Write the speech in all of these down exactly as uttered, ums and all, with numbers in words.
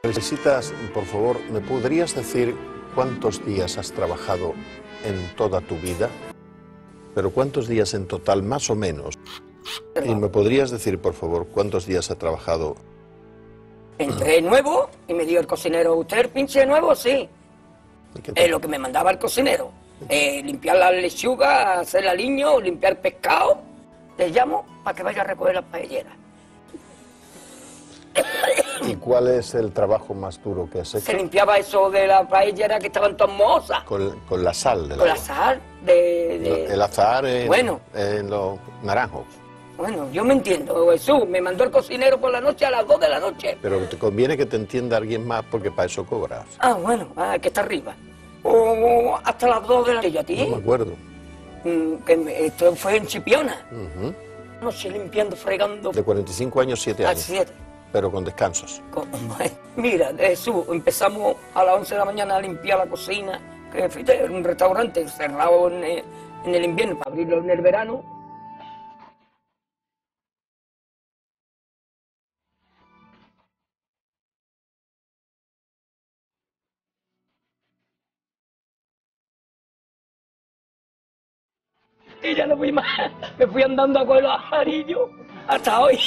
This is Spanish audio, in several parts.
Necesitas, por favor, ¿me podrías decir cuántos días has trabajado en toda tu vida? Pero ¿cuántos días en total, más o menos? Y me podrías decir, por favor, cuántos días ha trabajado. Entré nuevo y me dio el cocinero, ¿usted el pinche nuevo? Sí. Es lo que me mandaba el cocinero. Eh, limpiar la lechuga, hacer el aliño, limpiar pescado. Te llamo para que vaya a recoger las paelleras. ¿Y cuál es el trabajo más duro que has hecho? Se limpiaba eso de la paellera que estaban todas mohosas. Con, con la sal de la Con la sal de... de... El azahar en, bueno. en los naranjos. Bueno, yo me entiendo, Jesús. Me mandó el cocinero por la noche a las dos de la noche. Pero te conviene que te entienda alguien más porque para eso cobras. Ah, bueno, ah, que está arriba. O hasta las dos de la noche, ¿a ti? No me acuerdo. Mm, que me, esto fue en Chipiona. Uh-huh. Noche limpiando, fregando. De cuarenta y cinco años, siete A años. siete. Pero con descansos. Con, mira, Jesús, empezamos a las once de la mañana a limpiar la cocina, que fíjate, era un restaurante cerrado en el, en el invierno para abrirlo en el verano. Y ya no fui más, me fui andando a coger los amarillos hasta hoy.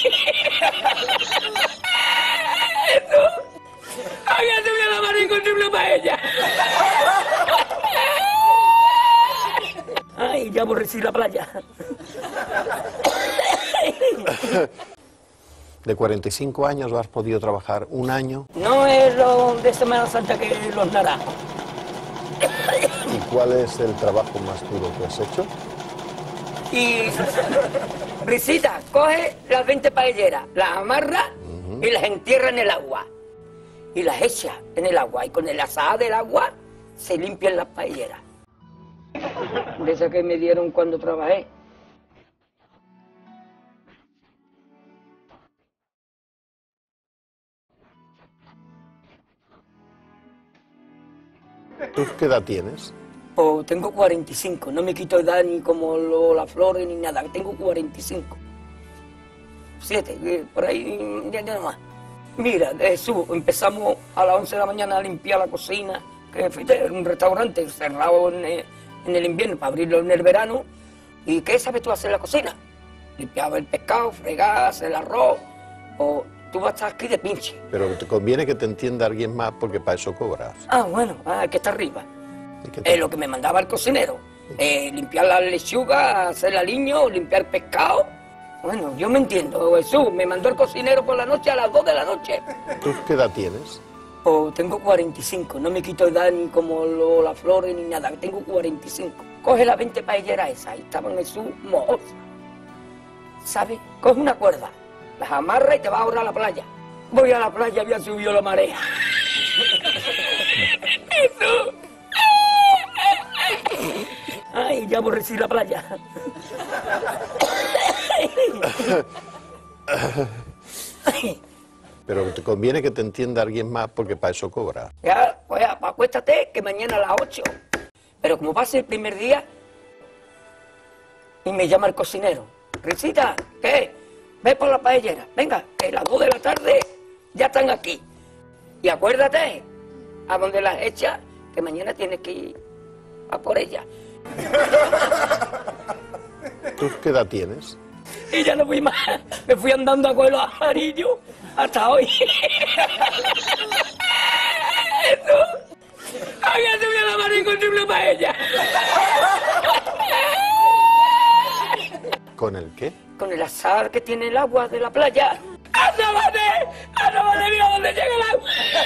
Había subido la mano incontrible para ella. Ay, ya aborrecí la playa. De cuarenta y cinco años has podido trabajar un año. No es lo de Semana Santa que los naranjos. ¿Y cuál es el trabajo más duro que has hecho? Y Risita, coge las veinte paelleras, las amarra uh-huh. y las entierra en el agua. Y las echa en el agua. Y con el azahar del agua se limpian las paelleras. De esas que me dieron cuando trabajé. ¿Tú qué edad tienes? Pues tengo cuarenta y cinco, no me quito edad ni como lo, las flores ni nada, tengo cuarenta y cinco. Siete, por ahí, ya nada más. Mira, Jesús, empezamos a las once de la mañana a limpiar la cocina, que fíjate, era un restaurante cerrado en el, en el invierno para abrirlo en el verano. ¿Y qué sabes tú hacer en la cocina? Limpiaba el pescado, fregar, hacer el arroz, o tú vas a estar aquí de pinche. Pero te conviene que te entienda alguien más porque para eso cobras. Ah, bueno, ah, que está arriba. Es lo que me mandaba el cocinero. Eh, limpiar la lechuga, hacer el aliño, limpiar pescado. Bueno, yo me entiendo, Jesús. Me mandó el cocinero por la noche a las dos de la noche. ¿Tú qué edad tienes? Pues tengo cuarenta y cinco, no me quito edad ni como lo, las flores ni nada, tengo cuarenta y cinco. Coge las veinte paelleras esas, ahí estaban Jesús mohosas. ¿Sabes? Coge una cuerda, las amarra y te vas a ahorrar a la playa. Voy a la playa, había subido la marea. Jesús. Ay, ya aborrecí la playa. Pero te conviene que te entienda alguien más porque para eso cobras. Ya, pues acuéstate que mañana a las ocho. Pero como pase el primer día y me llama el cocinero. Risita, ¿qué? Ve por la paellera. Venga, que a las dos de la tarde ya están aquí. Y acuérdate, a donde las echas, que mañana tienes que ir a por ella. ¿Tú qué edad tienes? Y ya no fui más, me fui andando a coger los amarillos hasta hoy. Había subido la mano incontrible para ella. ¿Con el qué? Con el azahar que tiene el agua de la playa. ¡Asómate! ¡Asómate! ¡Mira dónde llega el agua!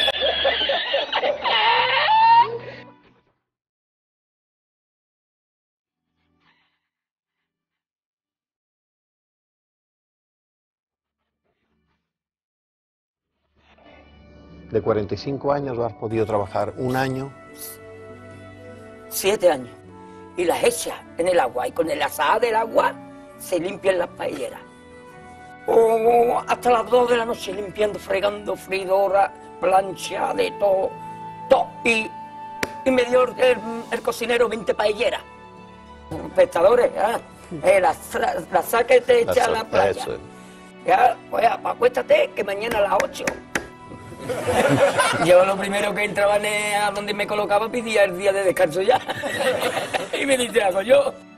De cuarenta y cinco años has podido trabajar un año. Siete años. Y las echas en el agua. Y con el azahar del agua se limpian las paelleras. O hasta las dos de la noche limpiando, fregando, freidora, plancha, de todo. todo. Y, y me dio el, el, el cocinero veinte paelleras. Pescadores, ¿eh? eh, la, la sal que te echa a la playa. Eso. Ya, pues acuéstate que mañana a las ocho. Yo lo primero que entraba a donde me colocaba pedía el día de descanso ya. Y me dice, hago yo.